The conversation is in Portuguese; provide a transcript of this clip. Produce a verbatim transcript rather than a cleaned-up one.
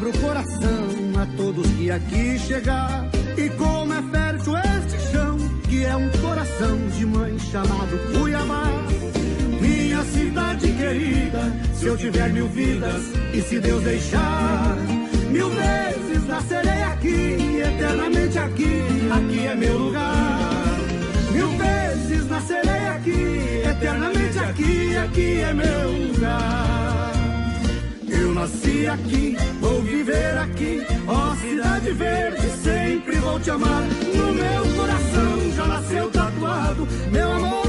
abro o coração a todos que aqui chegar. E como é fértil este chão, que é um coração de mãe chamado Cuiabá. Minha cidade querida, se eu tiver mil vidas e se Deus deixar, mil vezes nascerei aqui, eternamente aqui, aqui é meu lugar. Mil vezes nascerei aqui, eternamente aqui, aqui é meu lugar. Eu nasci aqui, vou viver aqui, ó cidade verde, sempre vou te amar. No meu coração já nasceu tatuado, meu amor.